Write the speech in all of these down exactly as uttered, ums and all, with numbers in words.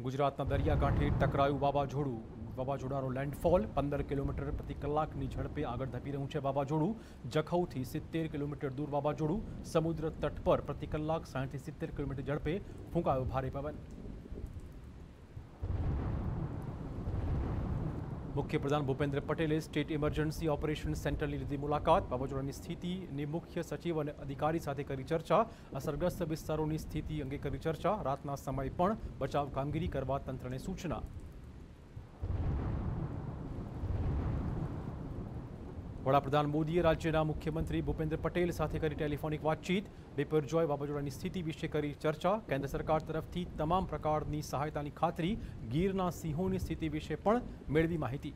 ગુજરાતના દરિયાકાંઠે ટકરાયું વાવાઝોડું. વાવાઝોડાનો લેન્ડફોલ પંદર કિલોમીટર પ્રતિ કલાકની ઝડપે આગળ ધપી રહ્યું છે. વાવાઝોડું જખૌથી સિત્તેર કિલોમીટર દૂર વાવાઝોડું સમુદ્ર તટ પર પ્રતિ કલાક સાઠથી સિત્તેર કિલોમીટર ઝડપે ફૂંકાયો ભારે પવન. મુખ્યપ્રધાન ભૂપેન્દ્ર પટેલે સ્ટેટ ઇમરજન્સી ઓપરેશન સેન્ટરની લીધી મુલાકાત. વાવાઝોડાની સ્થિતિની મુખ્ય સચિવ અને અધિકારી સાથે કરી ચર્ચા. અસરગ્રસ્ત વિસ્તારોની સ્થિતિ અંગે કરી ચર્ચા. રાતના સમયે પણ બચાવ કામગીરી કરવા તંત્રને સૂચના. વડાપ્રધાન મોદીએ રાજ્યના મુખ્યમંત્રી ભૂપેન્દ્ર પટેલ સાથે કરી ટેલિફોનિક વાતચીત. બિપરજોય વાવાઝોડાની સ્થિતિ વિશે કરી ચર્ચા. કેન્દ્ર સરકાર તરફથી તમામ પ્રકારની સહાયતાની ખાતરી. ગીરના સિંહોની સ્થિતિ વિશે પણ મેળવી માહિતી.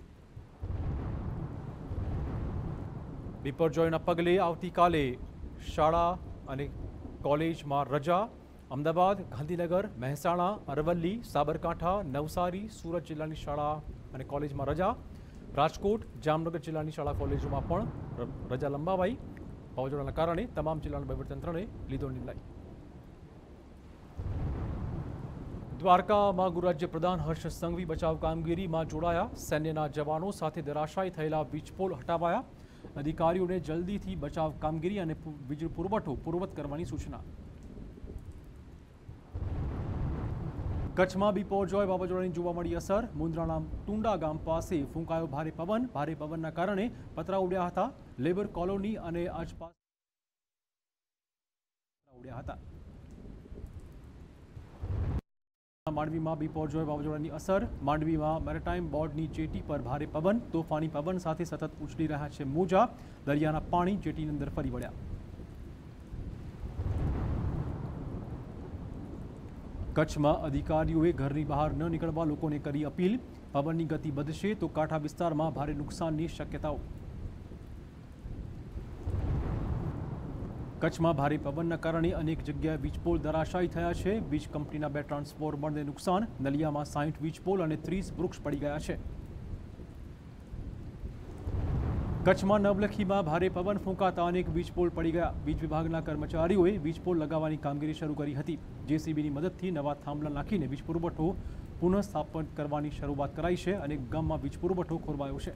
બિપરજોયના પગલે આવતીકાલે શાળા અને કોલેજમાં રજા. અમદાવાદ, ગાંધીનગર, મહેસાણા, અરવલ્લી, સાબરકાંઠા, નવસારી, સુરત જિલ્લાની શાળા અને કોલેજમાં રજા. રાજકોટ, જામનગર જિલ્લાની શાળા કોલેજોમાં પણ રજા લંબાવાઈ. વાવાઝોડાના કારણે તમામ જિલ્લાના વહીવટીતંત્રને લીધો નિર્ણય. દ્વારકામાં ગૃહરાજ્ય પ્રધાન હર્ષ સંઘવી બચાવ કામગીરીમાં જોડાયા. સૈન્યના જવાનો સાથે ધરાશાયી થયેલા વીજપોલ હટાવાયા. અધિકારીઓને જલ્દીથી બચાવ કામગીરી અને વીજ પુરવઠો પૂર્વવત કરવાની સૂચના. કચ્છમાં બિપરજોય વાવાઝોડાની જોવા મળી અસર. મુન્દ્રાના ટુંડા ગામ પાસે ફૂંકાયો ભારે પવન. ભારે પવનના કારણે પતરા ઉડ્યા હતા. લેબર કોલોની અને આસપાસ ઉડ્યા હતા. માંડવીમાં બિપરજોય વાવાઝોડાની અસર. માંડવીમાં મેરીટાઈમ બોર્ડની જેટી પર ભારે પવન. તોફાની પવન સાથે સતત ઉછળી રહ્યા છે મોજા. દરિયાના પાણી જેટીની અંદર ફરી વળ્યા. કચ્છમાં અધિકારીઓએ ઘરની બહાર ન નીકળવા લોકોને કરી અપીલ. પવનની ગતિ વધશે તો કાંઠા વિસ્તારમાં ભારે નુકસાનની શક્યતાઓ. કચ્છમાં ભારે પવનના કારણે અનેક જગ્યાએ વીજપોલ ધરાશાયી થયા છે. વીજ કંપનીના બે ટ્રાન્સફોર્મરને નુકસાન. નલિયામાં સાઠ વીજપોલ અને ત્રીસ વૃક્ષ પડી ગયા છે. કચ્છમાં નવલખીમાં ભારે પવન ફૂંકાતા અનેક વીજપોલ પડી ગયા. વીજ વિભાગના કર્મચારીઓએ વીજપોલ લગાવવાની કામગીરી શરૂ કરી હતી. જેસીબીની મદદથી નવા થાંભલા નાખીને વીજ પુરવઠો પુનઃસ્થાપન કરવાની શરૂઆત કરાઈ છે. અનેક ગામમાં વીજ પુરવઠો ખોરવાયો છે.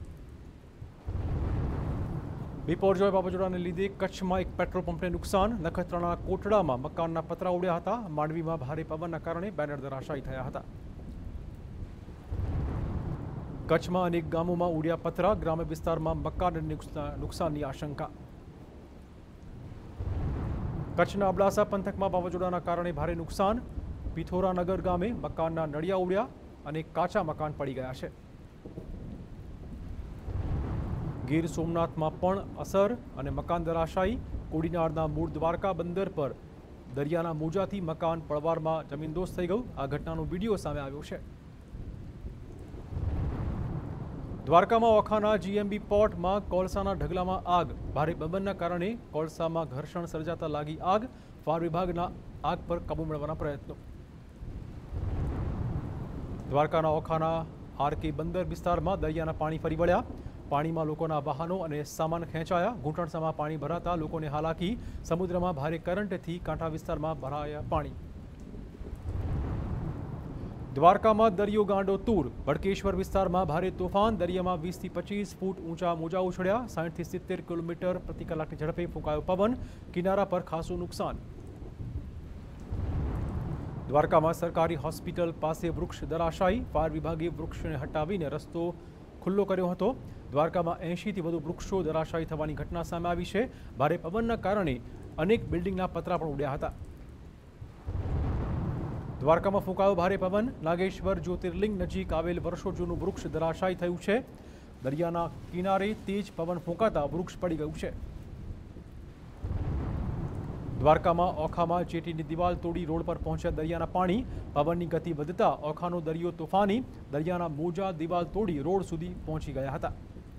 બિપરજોય વાવાઝોડાને લીધે કચ્છમાં એક પેટ્રોલ પંપને નુકસાન. નખત્રાણા કોટડામાં મકાનના પતરા ઉડ્યા હતા. માંડવીમાં ભારે પવનના કારણે બેનર ધરાશાયી થયા હતા. કચ્છમાં અનેક ગામોમાં ઉડ્યા પતરા. ગ્રામ્ય વિસ્તારમાં મકાન નુકસાનની આશંકા. કચ્છના અબડાસા પંથકમાં વાવાઝોડાના કારણે ભારે નુકસાન. પિથોરાનગર ગામે મકાનના નળિયા ઉડ્યા અને કાચા મકાન પડી ગયા છે. ગીર સોમનાથમાં પણ અસર અને મકાન ધરાશાયી. કોડીનારના મૂળ દ્વારકા બંદર પર દરિયાના મોજાથી મકાન પળવારમાં જમીનદોસ્ત થઈ ગયું. આ ઘટનાનો વિડીયો સામે આવ્યો છે. દ્વારકામાં ઓખાના જીએમબી પોર્ટમાં કોલસાના ઢગલામાં આગ. ભારે પવનના કારણે કોલસામાં ઘર્ષણ સર્જાતા લાગી આગ. ફાયર વિભાગના આગ પર કાબુ મેળવવાના પ્રયત્નો. દ્વારકાના ઓખાના આરકે બંદર વિસ્તારમાં દરિયાના પાણી ફરી વળ્યા. પાણીમાં લોકોના વાહનો અને સામાન ખેંચાયા. ઘૂંટણસામાં પાણી ભરાતા લોકોને હાલાકી. સમુદ્રમાં ભારે કરંટથી કાંઠા વિસ્તારમાં ભરાયા પાણી. દ્વારકામાં દરિયો ગાંડો તૂર. ભડકેશ્વર વિસ્તારમાં ભારે તોફાન. દરિયામાં વીસથી પચીસ ફૂટ ઊંચા મોજા ઉછળ્યા. સાઠથી સિત્તેર કિલોમીટર પ્રતિ કલાકની ઝડપે ફૂંકાયો પવન. કિનારા પર ખાસું નુકસાન. દ્વારકામાં સરકારી હોસ્પિટલ પાસે વૃક્ષ ધરાશાયી. ફાયર વિભાગે વૃક્ષને હટાવીને રસ્તો ખુલ્લો કર્યો હતો. દ્વારકામાં એંશીથી વધુ વૃક્ષો ધરાશાયી થવાની ઘટના સામે આવી છે. ભારે પવનના કારણે અનેક બિલ્ડિંગના પતરા પણ ઉડ્યા હતા. દ્વારકામાં ફૂંકાયો ભારે પવન. નાગેશ્વર જ્યોતિર્લિંગ નજીક આવેલ વર્ષો જૂનું વૃક્ષ ધરાશાયી થયું છે. દરિયાના કિનારે તેજ પવન ફૂંકાતા વૃક્ષ પડી ગયું છે. દ્વારકામાં ઓખામાં જેટીની દિવાલ તોડી રોડ પર પહોંચ્યા દરિયાના પાણી. પવનની ગતિ વધતા ઓખાનો દરિયો તોફાની. દરિયાના મોજા દિવાલ તોડી રોડ સુધી પહોંચી ગયા હતા.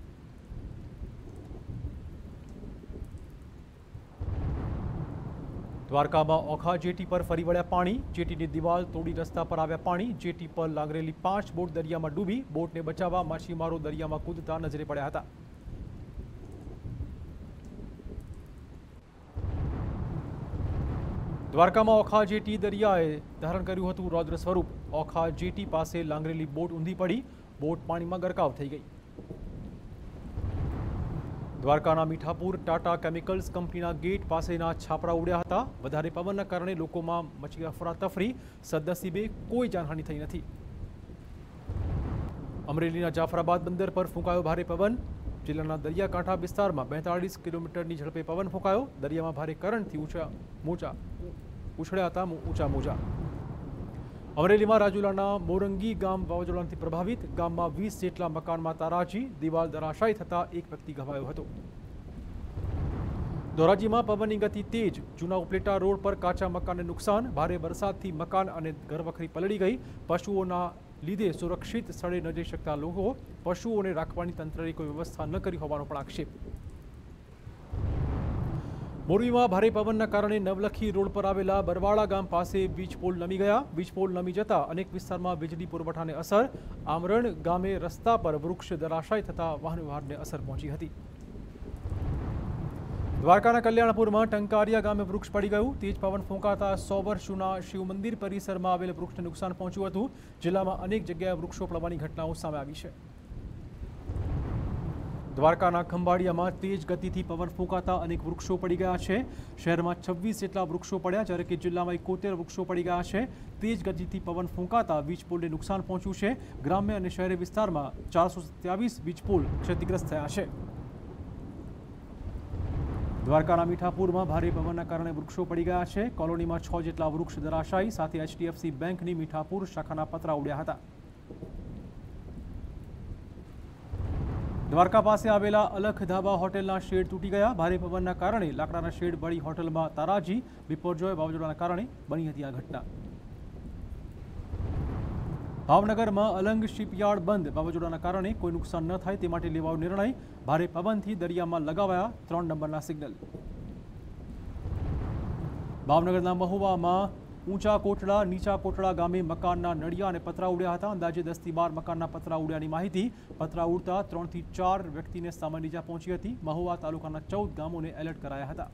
દ્વારકામાં ઓખા જેટી પર ફરી વળ્યા પાણી. જેટીની દિવાલ તોડી રસ્તા પર આવ્યા પાણી. જેટી પર લાંગરેલી પાંચ બોટ દરિયામાં ડૂબી. બોટને બચાવવા માછીમારો દરિયામાં કૂદતા નજરે પડ્યા હતા. દ્વારકામાં ઓખા જેટી દરિયાએ ધારણ કર્યું હતું રૌદ્ર સ્વરૂપ। ઓખા જેટી પાસે લાંગરેલી બોટ ઊંધી પડી, બોટ પાણીમાં ગરકાવ થઈ ગઈ। દ્વારકાના મીઠાપુર ટાટા કેમિકલ્સ કંપનીના ગેટ પાસેના છાપરા ઉડ્યા હતા। વધારે પવનના કારણે લોકોમાં મચી અફરાતફરી। સદનસીબે કોઈ જાનહાનિ થઈ નથી। અમરેલીના જાફરાબાદ બંદર પર ફૂંકાયો ભારે પવન। જિલ્લાના દરિયાકાંઠા વિસ્તારમાં બેતાળીસ કિલોમીટરની ઝડપે પવન ફૂંકાયો। દરિયામાં ભારે કરંટથી ઊંચા મોજા ઉછળ્યા હતા ઊંચા મોજા। અમરેલીમાં રાજુલાના મોરંગી ગામ વાવાઝોડાથી પ્રભાવિત। ગામમાં વીસ જેટલા મકાનમાં તારાજી, દિવાલ ધરાશાયી થતા એક વ્યક્તિ ઘવાયો હતો। ધોરાજીમાં પવનની ગતિ તેજ। જૂના ઉપલેટા રોડ પર કાચા મકાનને નુકસાન। ભારે વરસાદથી મકાન અને ઘરવખરી પલળી ગઈ। પશુઓના લીધે સુરક્ષિત સ્થળે ન જઈ શકતા લોકો પશુઓને રાખવાની તંત્રએ કોઈ વ્યવસ્થા ન કરી હોવાનો પણ આક્ષેપ। મોરબીમાં ભારે પવનના કારણે નવલખી રોડ પર આવેલા બરવાળા ગામ પાસે વીજપોલ નમી ગયા। વીજપોલ નમી જતા અનેક વિસ્તારમાં વીજળી પુરવઠાને અસર। આમરણ ગામે રસ્તા પર વૃક્ષ ધરાશાયી થતા વાહન વ્યવહારને અસર પહોંચી હતી। દ્વારકાના કલ્યાણપુરમાં ટંકારિયા ગામે વૃક્ષ પડી ગયું। તેજ પવન ફૂંકાતા સો વર્ષ જૂના શિવ મંદિર પરિસરમાં આવેલ વૃક્ષને નુકસાન પહોંચ્યું હતું। જિલ્લામાં અનેક જગ્યાએ વૃક્ષો પડવાની ઘટનાઓ સામે આવી છે। દ્વારકાના ખંભાળિયામાં તેજ ગતિથી પવન ફૂંકાતા અનેક વૃક્ષો પડી ગયા છે। શહેરમાં છવ્વીસ જેટલા વૃક્ષો પડ્યા, જ્યારે કે જિલ્લામાં એકોતેર વૃક્ષો પડી ગયા છે। તેજ ગતિથી પવન ફૂંકાતા વીજપોલને નુકસાન પહોંચ્યું છે। ગ્રામ્ય અને શહેરી વિસ્તારમાં ચારસો સત્યાવીસ વીજપોલ ક્ષતિગ્રસ્ત થયા છે। દ્વારકાના મીઠાપુરમાં ભારે પવનના કારણે વૃક્ષો પડી ગયા છે। કોલોનીમાં છ જેટલા વૃક્ષ ધરાશાયી, સાથે એચડીએફસી બેંકની મીઠાપુર શાખાના પતરા ઉડ્યા હતા। દ્વારકા પાસે આવેલા અલખ ધાબા હોટેલના શેડ તૂટી ગયા। ભારે પવનના કારણે લાકડાના શેડ વળી હોટલમાં તારાજી। બિપોરજોય વાવાઝોડાના કારણે બની હતી આ ઘટના। ભાવનગરમાં અલંગ શિપયાર્ડ બંધ। વાવાઝોડાના કારણે કોઈ નુકસાન ન થાય તે માટે લેવાયો નિર્ણય। ભારે પવનથી દરિયામાં લગાવાયા ત્રણ નંબરના સિગ્નલ। ભાવનગરના મહુવામાં ઊંચા કોટડા નીચા કોટડા ગામે મકાનના નળિયા અને પતરા ઉડ્યા હતા। અંદાજે દસ થી બાર મકાનના પતરા ઉડ્યાની માહિતી। પતરા ઉડતા ત્રણ થી ચાર વ્યક્તિને સામાન્ય ઇજા પહોંચી હતી। મહુવા તાલુકાના ચૌદ ગામોને એલર્ટ કરાયા હતા।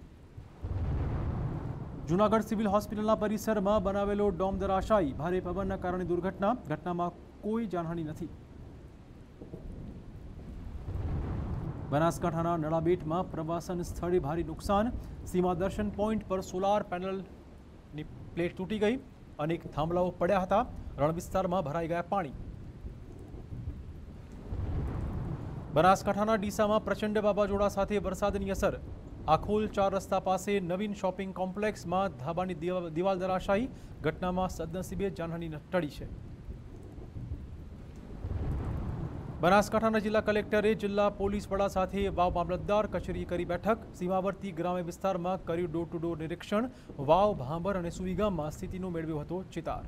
જૂનાગઢ સિવિલ હોસ્પિટલના પરિસરમાં બનાવેલો ડોમ ધરાશાયી। ભારે પવનના કારણે દુર્ઘટના। ઘટનામાં કોઈ જાનહાનિ નથી। બનાસકાંઠાના નળાબેટમાં પ્રવાસન સ્થળે ભારે નુકસાન। સીમા દર્શન પોઈન્ટ પર સોલાર પેનલની પ્લેટ તૂટી ગઈ। અનેક થાંભલાઓ પડ્યા હતા। રણ વિસ્તારમાં ભરાઈ ગયા પાણી। બનાસકાંઠાના ડીસામાં પ્રચંડ વાવાઝોડા સાથે વરસાદની અસર। આખોલ ચાર રસ્તા પાસે નવીન શોપિંગ કોમ્પ્લેક્સમાં ધાબાની દિવાલ ધરાશાયી। ઘટનામાં સદનસીબે જાનહાનિ ટળી છે। બનાસકાંઠાના જિલ્લા કલેક્ટરે જિલ્લા પોલીસ વડા સાથે વાવ મામલતદાર કચેરી કરી બેઠક। સીમાવર્તી ગ્રામ્ય વિસ્તારમાં કર્યું ડોર ટુ ડોર નિરીક્ષણ। વાવ, ભાંભર અને સુઈ ગામમાં સ્થિતિનો મેળવ્યો હતો ચિતાર।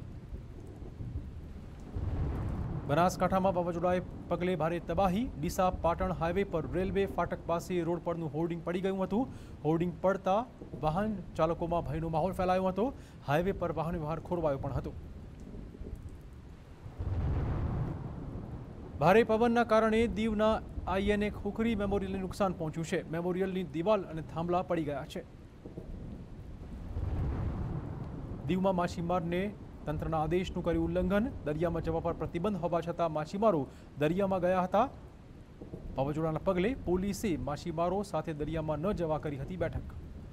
બનાસકાંઠામાં વાવાઝોડાએ પગલે ભારે તબાહી। ડીસા પાટણ હાઈવે પર રેલવે ફાટક પાસે રોડ પરનું હોર્ડિંગ પડી ગયું હતું। હોર્ડિંગ પડતા વાહન ચાલકોમાં ભયનો માહોલ ફેલાયો હતો। હાઈવે પર વાહન વ્યવહાર ખોરવાયો પણ હતો। ભારે પવનના કારણે દીવના આઈએનએ ખોખરી મેમોરિયલને નુકસાન પહોંચ્યું છે। મેમોરિયલની દિવાલ અને થાંભલા પડી ગયા છે। દીવમાં માછીમારને તંત્રના આદેશનું કર્યું ઉલ્લંઘન। દરિયામાં જવા પર પ્રતિબંધ હોવા છતાં માછીમારો દરિયામાં ગયા હતા। વાવાઝોડાના પગલે પોલીસે માછીમારો સાથે દરિયામાં ન જવા કરી હતી બેઠક।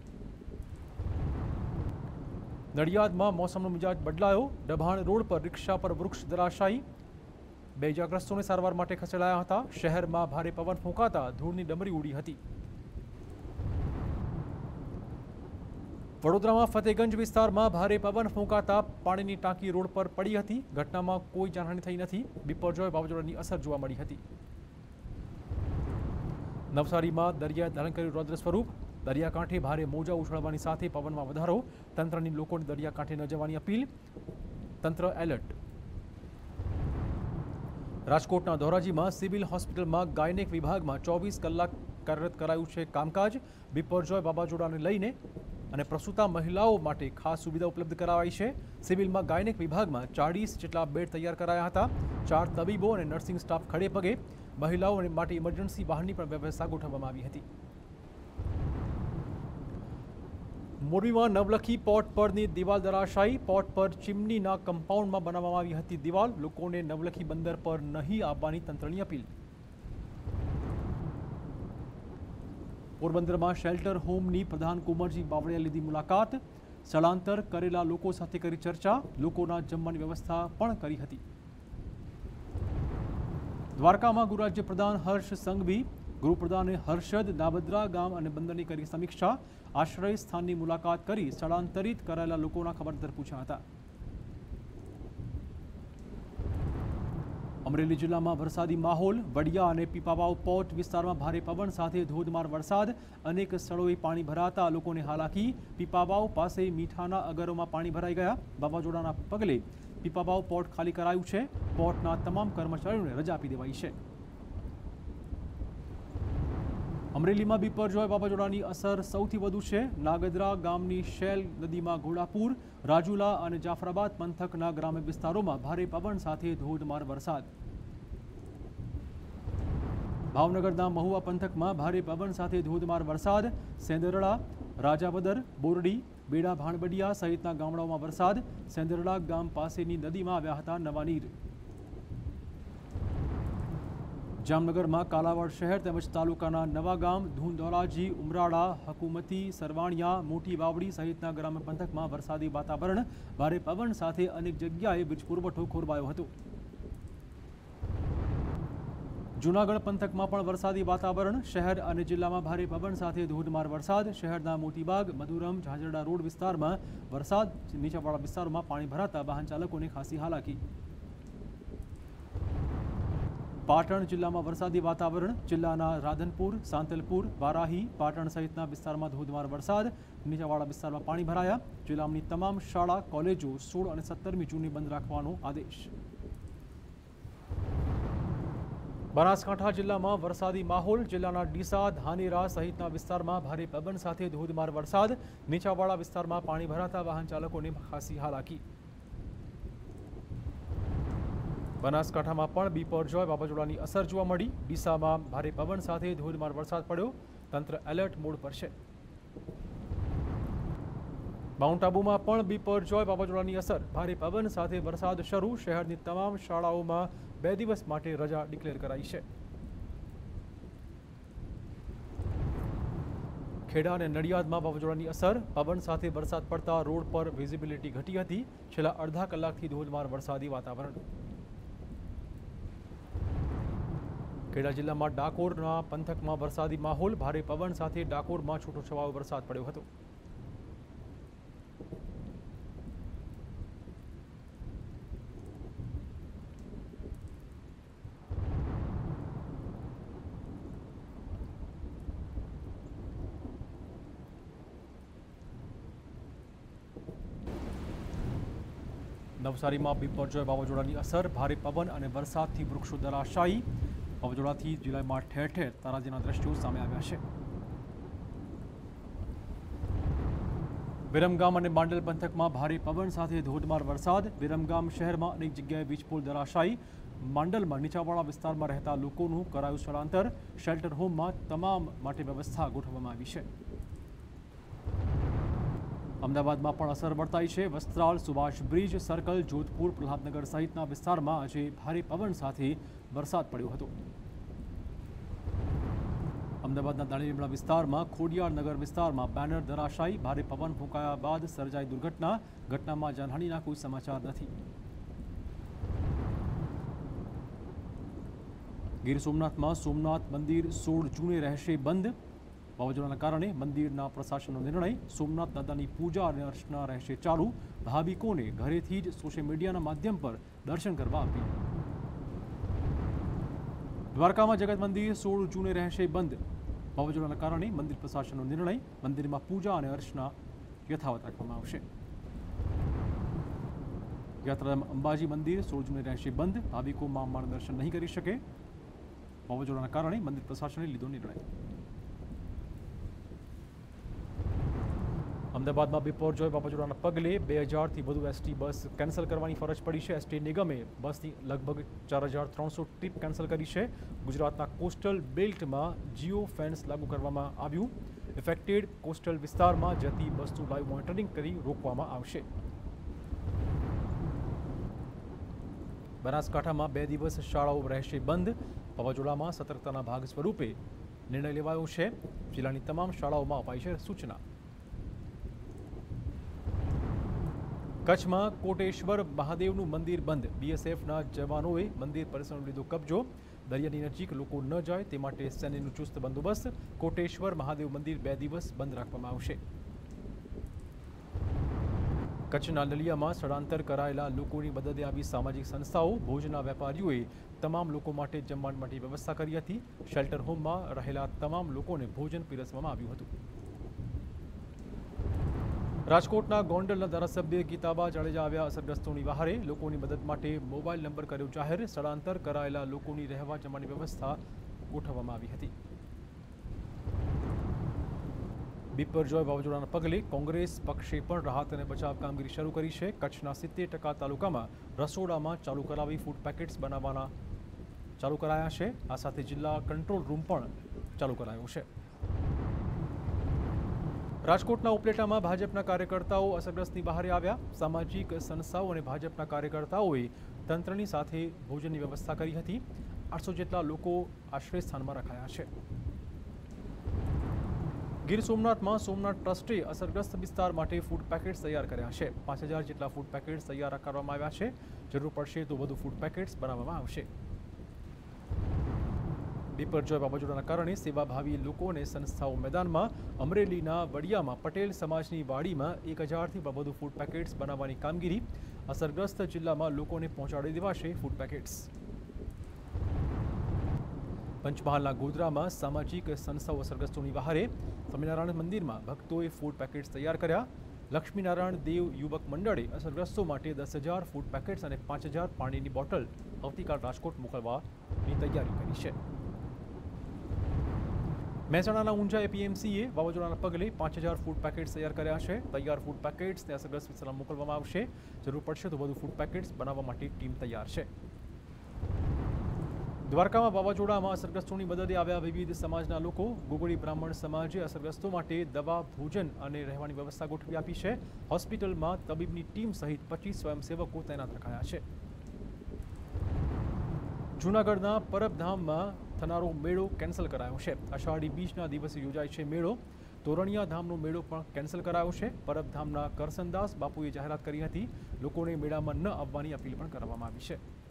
નડિયાદમાં મોસમનો મિજાજ બદલાયો। ડભાણ રોડ પર રિક્ષા પર વૃક્ષ ધરાશાયી। બે ઇજાગ્રસ્તોને સારવાર માટે ખસેડાયા હતા। શહેરમાં ભારે પવન ફૂંકાતા ધૂળની ડમરી ઉડી હતી। વડોદરામાં ફતેગંજ વિસ્તારમાં ભારે પવન ફૂંકાતા પાણીની ટાંકી રોડ પર પડી હતી। ઘટનામાં કોઈ જાનહાનિ થઈ નથી। બિપોરજોય વાવાઝોડાની અસર જોવા મળી હતી। નવસારીમાં દરિયાએ ધારણ કર્યું રૌદ્ર સ્વરૂપ। દરિયાકાંઠે ભારે મોજા ઉછળવાની સાથે પવનમાં વધારો। તંત્રની લોકોને દરિયાકાંઠે ન જવાની અપીલ। તંત્ર એલર્ટ। રાજકોટના ધોરાજીમાં સિવિલ હોસ્પિટલમાં ગાયનેક વિભાગમાં ચોવીસ કલાક કાર્યરત કરાયું છે કામકાજ। બિપોરજોય વાવાઝોડાને લઈને અને પ્રસૂતા મહિલાઓ માટે ખાસ સુવિધા ઉપલબ્ધ કરાવાઈ છે। સિવિલમાં ગાયનેક વિભાગમાં ચાલીસ જેટલા બેડ તૈયાર કરાયા હતા। ચાર તબીબો અને નર્સિંગ સ્ટાફ ખડે પગે। મહિલાઓ માટે ઇમરજન્સી વાહનની પણ વ્યવસ્થા ગોઠવવામાં આવી હતી। મોરબીમાં નવલખી પોર્ટ પરની દિવાલ ધરાશાયી. પોર્ટ પર ચીમનીના કમ્પાઉન્ડમાં બનાવવામાં આવી હતી દિવાલ. લોકોને નવલખી બંદર પર નહીં આવવાની તંત્રની અપીલ. પોરબંદરમાં શેલ્ટર હોમની પ્રધાન કુંવરજી બાવળિયાએ લીધી મુલાકાત. સ્થળાંતર કરેલા લોકો સાથે કરી ચર્ચા. લોકોના જમવાની વ્યવસ્થા પણ કરી હતી. દ્વારકામાં ગૃહરાજ્ય પ્રધાન હર્ષ સંઘવી ગૃહપ્રધાને હર્ષદ નાબદ્રા ગામ અને બંદરની કરી સમીક્ષા. આશ્રય સ્થાનની મુલાકાત કરી સ્થળાંતરિત કરાયેલા લોકોના ખબરદાર પૂછ્યા હતા. અમરેલી જિલ્લામાં વરસાદી માહોલ. વડિયા અને પીપાવાવ પોર્ટ વિસ્તારમાં ભારે પવન સાથે ધોધમાર વરસાદ. અનેક સ્થળોએ પાણી ભરાતા લોકોને હાલાકી. પીપાવાવ પાસે મીઠાના અગરોમાં પાણી ભરાઈ ગયા. વાવાઝોડાના પગલે પીપાવાવ પોર્ટ ખાલી કરાયું છે. પોર્ટના તમામ કર્મચારીઓને રજા આપી દેવાઈ છે. અમરેલીમાં બિપરજોય વાવાઝોડાની અસર સૌથી વધુ છે. નાગદરા ગામની શેલ નદીમાં ઘોડાપુર. રાજુલા અને જાફરાબાદ પંથકના ગ્રામ્ય વિસ્તારોમાં ભારે પવન સાથે ધોધમાર વરસાદ. ભાવનગરના મહુવા પંથકમાં ભારે પવન સાથે ધોધમાર વરસાદ. સેંદરડા, રાજાવદર, બોરડી, બેડા ભાણબડિયા સહિતના ગામડાઓમાં વરસાદ. સેંદરડા ગામ પાસેની નદીમાં આવ્યા હતા નવા નીર. જામનગરમાં કાલાવાડ શહેર તેમજ તાલુકાના નવા ગામ, ધૂંધોરાજી, ઉમરાળા, હકુમતી, સરવાણિયા, મોટી વાવડી સહિતના ગ્રામ્ય પંથકમાં વરસાદી વાતાવરણ. ભારે પવન સાથે અનેક જગ્યાએ વીજ પુરવઠો ખોરવાયો હતો. જૂનાગઢ પંથકમાં પણ વરસાદી વાતાવરણ. શહેર અને જિલ્લામાં ભારે પવન સાથે ધોધમાર વરસાદ. શહેરના મોતીબાગ, મધુરમ, ઝાંઝરડા રોડ વિસ્તારમાં વરસાદ. નીચાણવાળા વિસ્તારોમાં પાણી ભરાતા વાહન ચાલકોને ખાસી હાલાકી. પાટણ જિલ્લામાં વરસાદી વાતાવરણ. જિલ્લાના રાધનપુર, સાંતલપુર, વારાહી, પાટણ સહિતના વિસ્તારમાં ધોધમાર વરસાદ. નીચાણવાળા વિસ્તારમાં પાણી ભરાયા. જિલ્લાની તમામ શાળા કોલેજો સોળ અને સત્તરમી જૂને બંધ રાખવાનો આદેશ. બનાસકાંઠા જિલ્લામાં વરસાદી માહોલ. જિલ્લાના ડીસા, ધાનેરા સહિતના વિસ્તારમાં ભારે પવન સાથે ધોધમાર વરસાદ. નીચાણવાળા વિસ્તારમાં પાણી ભરાતા વાહન ચાલકોને ખાસી હાલાકી. બનાસકાંઠામાં પણ બિપરજોય વાવાઝોડાની અસર જોવા મળી. ડીસામાં ભારે પવન સાથે ધોધમાર વરસાદ પડ્યો. તંત્ર એલર્ટ મોડ પર છે. માઉન્ટ આબુમાં પણ બિપરજોય વાવાઝોડાની અસર. ભારે પવન સાથે વરસાદ શરૂ. શહેરની તમામ શાળાઓમાં બે દિવસ માટે રજા ડિક્લેર કરાઈ છે. ખેડા અને નડિયાદમાં વાવાઝોડાની અસર. પવન સાથે વરસાદ પડતા રોડ પર વિઝિબિલિટી ઘટી હતી. છેલ્લા અડધા કલાકથી ધોધમાર વરસાદી વાતાવરણ. ખેડા જિલ્લામાં ડાકોરના પંથકમાં વરસાદી માહોલ. ભારે પવન સાથે ડાકોરમાં છૂટોછવાયો વરસાદ પડ્યો હતો. નવસારીમાં બિપરજોય વાવાઝોડાની અસર. ભારે પવન અને વરસાદથી વૃક્ષો ધરાશાયી. વાવાઝોડાથી જિલ્લામાં ઠેર ઠેર તારાજીના દ્રશ્યો સામે આવ્યા છે. વિરમગામ અને માંડલ પંથકમાં ભારે પવન સાથે ધોધમાર વરસાદ. વિરમગામ શહેરમાં અનેક જગ્યાએ વીજપોલ ધરાશાયી. માંડલમાં નીચાણવાળા વિસ્તારમાં રહેતા લોકોનું કરાયું સ્થળાંતર. શેલ્ટર હોમમાં તમામ માટે વ્યવસ્થા ગોઠવવામાં આવી છે. અમદાવાદમાં પણ અસર વર્તાઈ છે. વસ્ત્રાલ, સુભાષ બ્રિજ સર્કલ, જોધપુર, પ્રહલાદનગર સહિતના વિસ્તારમાં આજે ભારે પવન સાથે વરસાદ પડ્યો હતો. અમદાવાદના દાણીલીમડા વિસ્તારમાં ખોડિયારનગર વિસ્તારમાં બેનર ધરાશાયી. ભારે પવન ફૂંકાયા બાદ સર્જાઈ દુર્ઘટના. ઘટનામાં જાનહાનિના કોઈ સમાચાર નથી. ગીર સોમનાથમાં સોમનાથ મંદિર સોળ જૂને રહેશે બંધ. વાવાઝોડાના કારણે મંદિરના પ્રશાસનનો નિર્ણય. સોમનાથ દાદાની પૂજા અને અર્ચના રહેશે ચાલુ. ભાવિકોને ઘરેથી જ સોશિયલ મીડિયાના માધ્યમ પર દર્શન કરવા અપીલ. દ્વારકામાં જગત મંદિર સોળ જૂને રહેશે બંધ. વાવાઝોડાના કારણે મંદિર પ્રશાસનનો નિર્ણય. મંદિરમાં પૂજા અને અર્ચના યથાવત રાખવામાં આવશે. યાત્રાધામ અંબાજી મંદિર સોળ જૂને રહેશે બંધ. ભાવિકો મા અંબાના દર્શન નહીં કરી શકે. વાવાઝોડાના કારણે મંદિર પ્રશાસને લીધો નિર્ણય. અમદાવાદમાં બિપરજોય વાવાઝોડાના પગલે બે હજારથી વધુ એસટી બસ કેન્સલ કરવાની ફરજ પડી છે. એસટી નિગમે બસની લગભગ ચાર હજાર ત્રણસો ટ્રીપ કેન્સલ કરી છે. ગુજરાતના કોસ્ટલ બેલ્ટમાં જીઓ ફેન્સ લાગુ કરવામાં આવ્યું. ઇફેક્ટેડ કોસ્ટલ વિસ્તારમાં જતી બસનું લાઈવ મોનિટરિંગ કરી રોકવામાં આવશે. બનાસકાંઠામાં બે દિવસ શાળાઓ રહેશે બંધ. વાવાઝોડામાં સતર્કતાના ભાગ સ્વરૂપે નિર્ણય લેવાયો છે. જિલ્લાની તમામ શાળાઓમાં અપાઈ છે સૂચના. કચ્છમાં કોટેશ્વર મહાદેવનું મંદિર બંધ. બીએસએફના જવાનોએ મંદિર પરિસરનો લીધો કબજો. દરિયાની નજીક લોકો ન જાય તે માટે સૈન્યનું ચુસ્ત બંદોબસ્ત. કોટેશ્વર મહાદેવ મંદિર બે દિવસ બંધ રાખવામાં આવશે. કચ્છના નલિયામાં સ્થળાંતર કરાયેલા લોકોની મદદે આવી સામાજિક સંસ્થાઓ. ભોજના વેપારીઓએ તમામ લોકો માટે જમવા માટે વ્યવસ્થા કરી હતી. શેલ્ટર હોમમાં રહેલા તમામ લોકોને ભોજન પીરસવામાં આવ્યું હતું. રાજકોટના ગોંડલના ધારાસભ્ય ગીતાબા જાડેજા આવ્યા અસરગ્રસ્તોની વહારે. લોકોની મદદ માટે મોબાઈલ નંબર કર્યો જાહેર. સ્થળાંતર કરાયેલા લોકોની રહેવા જમવાની વ્યવસ્થા ગોઠવવામાં આવી હતી. બિપરજોય વાવાઝોડાના પગલે કોંગ્રેસ પક્ષે પણ રાહત અને બચાવ કામગીરી શરૂ કરી છે. કચ્છના સિત્તેર ટકા તાલુકામાં રસોડામાં ચાલુ કરાવી ફૂડ પેકેટ્સ બનાવવાના ચાલુ કરાયા છે. આ સાથે જિલ્લા કંટ્રોલ રૂમ પણ ચાલુ કરાયો છે. રાજકોટના ઉપલેટામાં ભાજપના કાર્યકર્તાઓ અસરગ્રસ્તની બહારે આવ્યા. સામાજિક સંસ્થાઓ અને ભાજપના કાર્યકર્તાઓએ તંત્રની સાથે ભોજનની વ્યવસ્થા કરી હતી. આઠસો જેટલા લોકો આશ્રય સ્થાનમાં રખાયા છે. ગીર સોમનાથમાં સોમનાથ ટ્રસ્ટે અસરગ્રસ્ત વિસ્તાર માટે ફૂડ પેકેટ્સ તૈયાર કર્યા છે. પાંચ હજાર જેટલા ફૂડ પેકેટ્સ તૈયાર કરવામાં આવ્યા છે. જરૂર પડશે તો વધુ ફૂડ પેકેટ્સ બનાવવામાં આવશે. બિપરજોય વાવાઝોડાના કારણે સેવાભાવી લોકો અને સંસ્થાઓ મેદાનમાં. અમરેલીના વડિયામાં પટેલ સમાજની વાડીમાં એક હજારથી વધુ ફૂડ પેકેટ્સ બનાવવાની કામગીરી. અસરગ્રસ્ત જિલ્લામાં લોકોને પહોંચાડી દેવાશે ફૂડ પેકેટ્સ. પંચમહાલના ગોધરામાં સામાજિક સંસ્થાઓ અસરગ્રસ્તોની વહારે. સ્વામિનારાયણ મંદિરમાં ભક્તોએ ફૂડ પેકેટ્સ તૈયાર કર્યા. લક્ષ્મીનારાયણ દેવ યુવક મંડળે અસરગ્રસ્તો માટે દસ હજાર ફૂડ પેકેટ્સ અને પાંચ હજાર પાણીની બોટલ આવતીકાલ રાજકોટ મોકલવાની તૈયારી કરી છે. મહેસાણાના ઊંઝા એપીએમસીએ વાવાઝોડાના પગલે પાંચ હજાર ફૂડ પેકેટ્સ તૈયાર કર્યા છે. તૈયાર ફૂડ પેકેટ્સને અસરગ્રસ્ત વિસ્તારમાં મોકલવામાં આવશે. જરૂર પડશે તો વધુ ફૂડ પેકેટ્સ બનાવવા માટે ટીમ તૈયાર છે. દ્વારકામાં વાવાઝોડામાં અસરગ્રસ્તોની મદદે આવ્યા વિવિધ સમાજના લોકો. ગોગોળી બ્રાહ્મણ સમાજે અસરગ્રસ્તો માટે દવા, ભોજન અને રહેવાની વ્યવસ્થા ગોઠવી આપી છે. હોસ્પિટલમાં તબીબની ટીમ સહિત પચીસ સ્વયંસેવકો તૈનાત રખાયા છે. જૂનાગઢના પરબધામમાં થનારો મેળો કેન્સલ કરાયો છે. અષાઢી બીજના દિવસે યોજાય છે મેળો. તોરણિયા ધામનો મેળો પણ કેન્સલ કરાયો છે. પરબધામના કરસનદાસ બાપુએ જાહેરાત કરી હતી. લોકોને મેળામાં ન આવવાની અપીલ પણ કરવામાં આવી છે.